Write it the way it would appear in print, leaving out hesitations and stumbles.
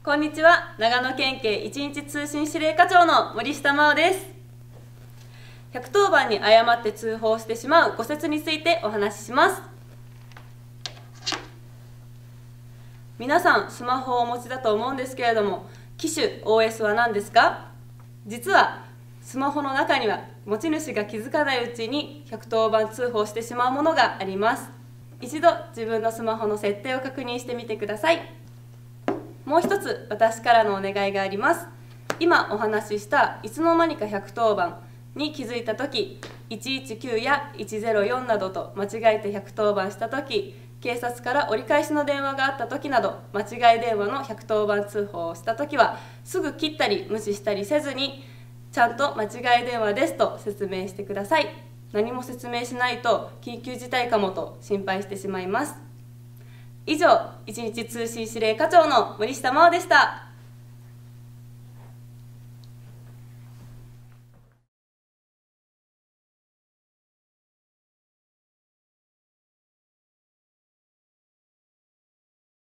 こんにちは。長野県警一日通信指令課長の森下真央です。110番に誤って通報してしまう誤説についてお話しします。皆さんスマホをお持ちだと思うんですけれども、機種 OS は何ですか？実はスマホの中には持ち主が気づかないうちに110番通報してしまうものがあります。一度自分のスマホの設定を確認してみてください。もう一つ私からのお願いがあります。今お話ししたいつの間にか110番に気づいたとき、119や104などと間違えて110番したとき、警察から折り返しの電話があったときなど、間違い電話の110番通報をしたときは、すぐ切ったり無視したりせずに、ちゃんと間違い電話ですと説明してください。何も説明しないと緊急事態かもと心配してしまいます。以上、一日通信指令課長の森下真央でした。